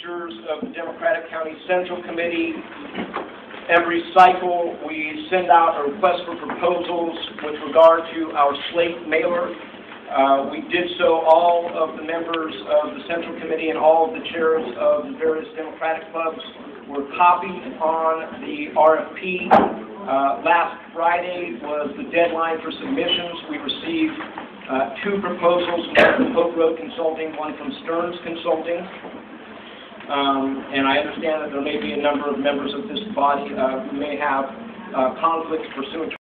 procedures of the Democratic County Central Committee. Every cycle, we send out a request for proposals with regard to our slate mailer. We did so, all of the members of the Central Committee and all of the chairs of the various Democratic clubs were copied on the RFP. Last Friday was the deadline for submissions. We received two proposals, one from Hope Road Consulting, one from Stearns Consulting. And I understand that there may be a number of members of this body who may have conflicts pursuant to